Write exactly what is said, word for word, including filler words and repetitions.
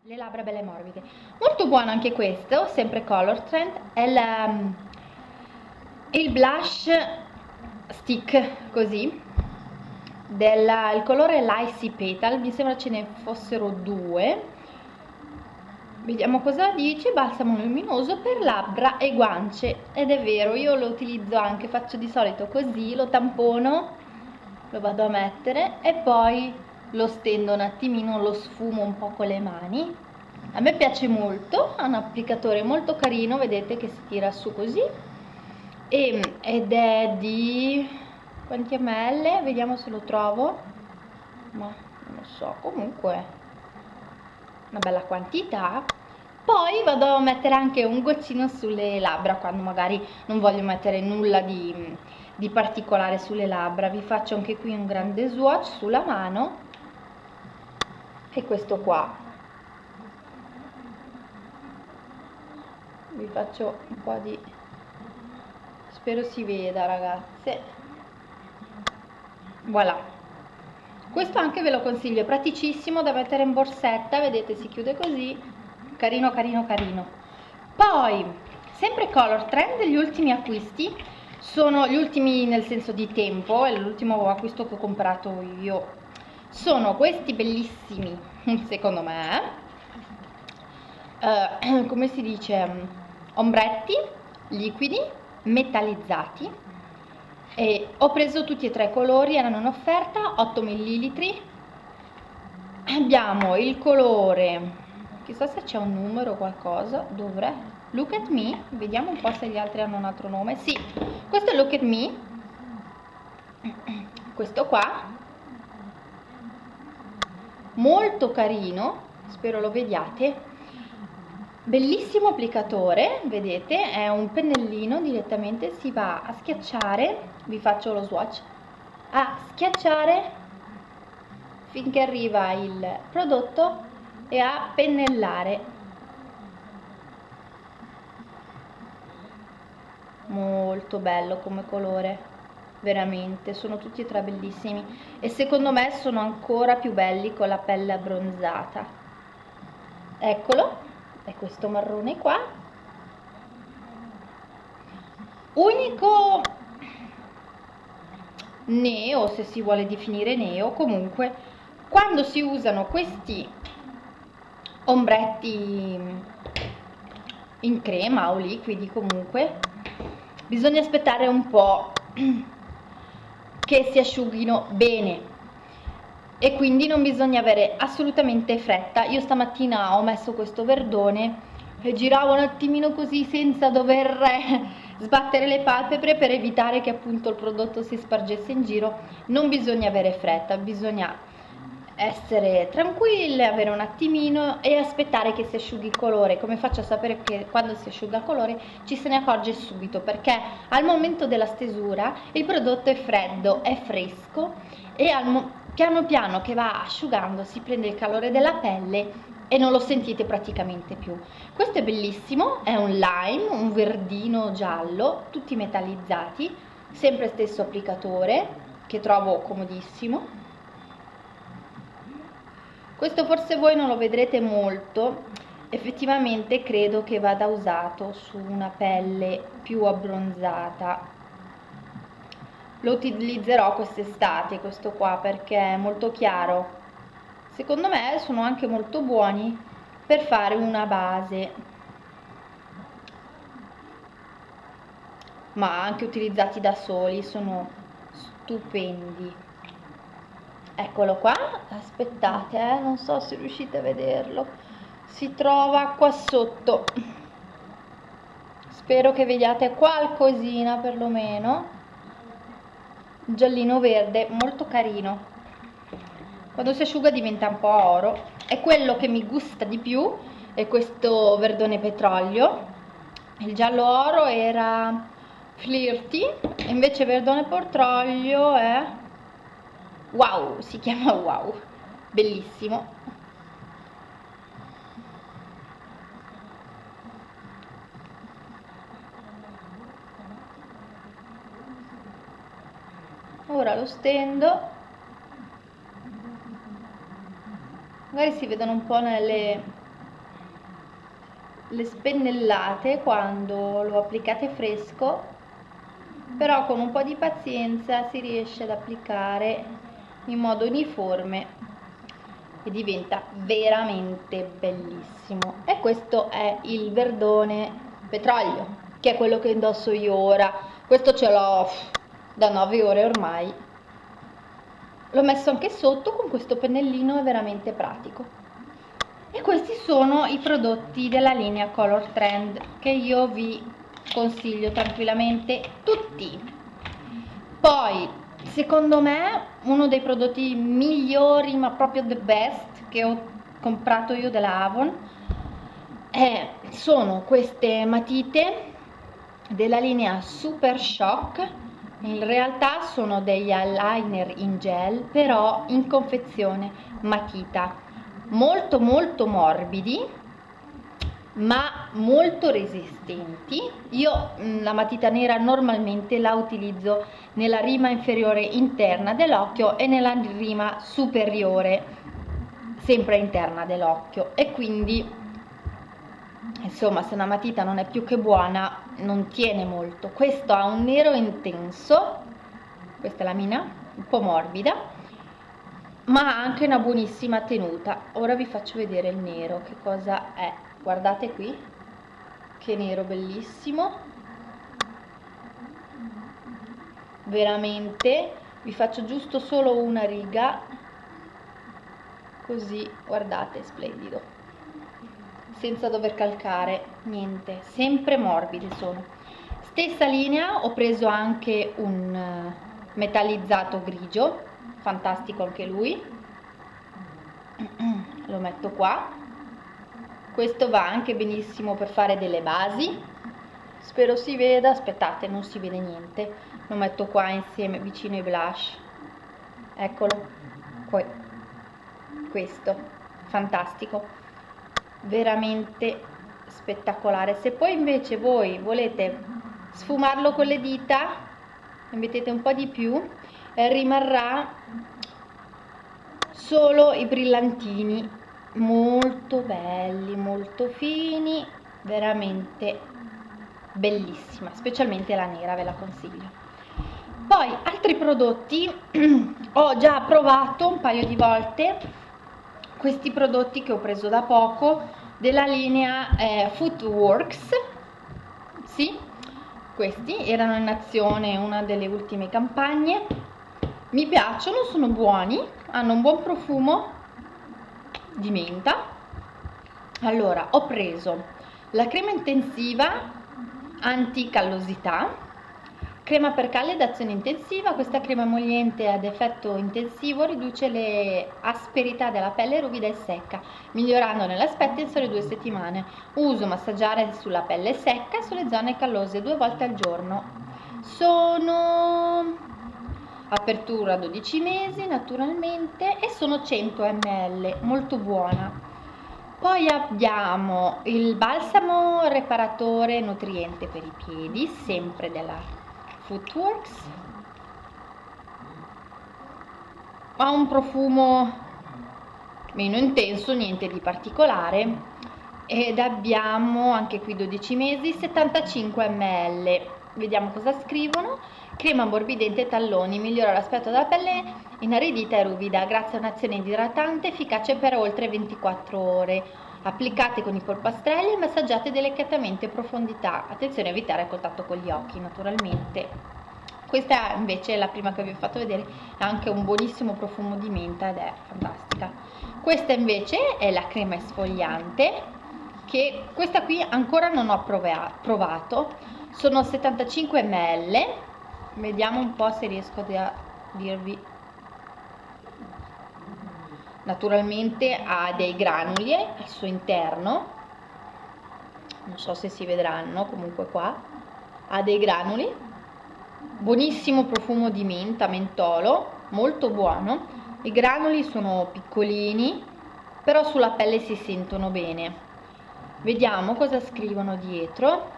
le labbra belle morbide. Molto buono anche questo, sempre Color Trend, è la, il blush stick così, della, il colore è l'Icy Petal, mi sembra ce ne fossero due. Vediamo cosa dice. Balsamo luminoso per labbra e guance, ed è vero, io lo utilizzo anche, faccio di solito così, lo tampono, lo vado a mettere e poi lo stendo un attimino, lo sfumo un po' con le mani. A me piace molto, ha un applicatore molto carino, vedete che si tira su così, e, ed è di quanti ml? Vediamo se lo trovo, ma non lo so, comunque una bella quantità. Poi vado a mettere anche un goccino sulle labbra quando magari non voglio mettere nulla di, di particolare sulle labbra. Vi faccio anche qui un grande swatch sulla mano, e questo qua vi faccio un po' di, spero si veda ragazze, voilà. Questo anche ve lo consiglio, è praticissimo da mettere in borsetta, vedete si chiude così, carino carino carino. Poi sempre Color Trend, gli ultimi acquisti sono gli ultimi nel senso di tempo, è l'ultimo acquisto che ho comprato io, sono questi bellissimi secondo me, eh, come si dice, ombretti liquidi metallizzati, e ho preso tutti e tre i colori, erano in offerta, otto millilitri. Abbiamo il colore, chissà se c'è un numero o qualcosa, dovrei, Look at Me, vediamo un po' se gli altri hanno un altro nome. Sì, questo è Look at Me, questo qua molto carino, spero lo vediate, bellissimo applicatore, vedete, è un pennellino, direttamente si va a schiacciare, vi faccio lo swatch, a schiacciare finché arriva il prodotto e a pennellare. Molto bello come colore, veramente, sono tutti e tre bellissimi, e secondo me sono ancora più belli con la pelle abbronzata. Eccolo, è questo marrone qua, unico neo, se si vuole definire neo, comunque quando si usano questi ombretti in crema o liquidi, comunque bisogna aspettare un po' che si asciughino bene, e quindi non bisogna avere assolutamente fretta. Io stamattina ho messo questo verdone e giravo un attimino così senza dover sbattere le palpebre per evitare che appunto il prodotto si spargesse in giro. Non bisogna avere fretta, bisogna essere tranquille, avere un attimino e aspettare che si asciughi il colore. Come faccio a sapere che quando si asciuga il colore? Ci se ne accorge subito, perché al momento della stesura il prodotto è freddo, è fresco, e al piano piano che va asciugando si prende il calore della pelle e non lo sentite praticamente più. Questo è bellissimo, è un lime, un verdino giallo, tutti metallizzati, sempre stesso applicatore che trovo comodissimo. Questo forse voi non lo vedrete molto, effettivamente credo che vada usato su una pelle più abbronzata. Lo utilizzerò quest'estate questo qua, perché è molto chiaro. Secondo me sono anche molto buoni per fare una base, ma anche utilizzati da soli sono stupendi. Eccolo qua, aspettate, eh, non so se riuscite a vederlo, si trova qua sotto, spero che vediate qualcosina perlomeno, giallino verde, molto carino, quando si asciuga diventa un po' oro, è quello che mi gusta di più, è questo verdone petrolio. Il giallo oro era Flirty, invece verdone petrolio è Wow, si chiama Wow, bellissimo. Ora lo stendo, magari si vedono un po' nelle le spennellate quando lo applicate fresco, però con un po' di pazienza si riesce ad applicare in modo uniforme e diventa veramente bellissimo. E questo è il verdone petrolio, che è quello che indosso io ora. Questo ce l'ho da nove ore ormai. L'ho messo anche sotto con questo pennellino, è veramente pratico. E questi sono i prodotti della linea Color Trend che io vi consiglio tranquillamente tutti. Poi, secondo me, uno dei prodotti migliori, ma proprio the best, che ho comprato io della Avon è, sono queste matite della linea Super Shock. In realtà sono degli eyeliner in gel, però in confezione matita, molto molto morbidi ma molto resistenti. Io la matita nera normalmente la utilizzo nella rima inferiore interna dell'occhio e nella rima superiore sempre interna dell'occhio, e quindi insomma se una matita non è più che buona non tiene molto. Questo ha un nero intenso, questa è la mina, un po' morbida, ma ha anche una buonissima tenuta. Ora vi faccio vedere il nero, che cosa è. Guardate qui, che nero bellissimo, veramente. Vi faccio giusto solo una riga, così, guardate, splendido, senza dover calcare niente, sempre morbidi sono. Stessa linea, ho preso anche un metallizzato grigio, fantastico anche lui, lo metto qua. Questo va anche benissimo per fare delle basi, spero si veda. Aspettate, non si vede niente, lo metto qua insieme vicino ai blush, eccolo, poi questo, fantastico, veramente spettacolare. Se poi invece voi volete sfumarlo con le dita e mettete un po' di più, eh, rimarrà solo i brillantini, molto belli, molto fini, veramente bellissima, specialmente la nera ve la consiglio. Poi altri prodotti, ho già provato un paio di volte questi prodotti che ho preso da poco della linea eh, Footworks. Sì, questi erano in azione, una delle ultime campagne, mi piacciono, sono buoni, hanno un buon profumo di menta. Allora, ho preso la crema intensiva anti-callosità, crema per calle d'azione intensiva. Questa crema emolliente ad effetto intensivo riduce le asperità della pelle ruvida e secca, migliorando nell'aspetto in sole due settimane. Uso massaggiare sulla pelle secca e sulle zone callose due volte al giorno. Sono apertura dodici mesi naturalmente e sono cento millilitri, molto buona. Poi abbiamo il balsamo reparatore nutriente per i piedi, sempre della Footworks, ha un profumo meno intenso, niente di particolare, ed abbiamo anche qui dodici mesi, settantacinque millilitri. Vediamo cosa scrivono. Crema ammorbidente talloni, migliora l'aspetto della pelle inaridita e ruvida grazie a un'azione idratante efficace per oltre ventiquattro ore. Applicate con i polpastrelli e massaggiate delicatamente in profondità. Attenzione a evitare il contatto con gli occhi, naturalmente. Questa invece è la prima che vi ho fatto vedere, ha anche un buonissimo profumo di menta ed è fantastica. Questa invece è la crema esfoliante, che questa qui ancora non ho provato, sono settantacinque millilitri. Vediamo un po' se riesco a dirvi. Naturalmente ha dei granuli al suo interno, non so se si vedranno, comunque qua ha dei granuli, buonissimo profumo di menta, mentolo, molto buono. I granuli sono piccolini, però sulla pelle si sentono bene. Vediamo cosa scrivono dietro.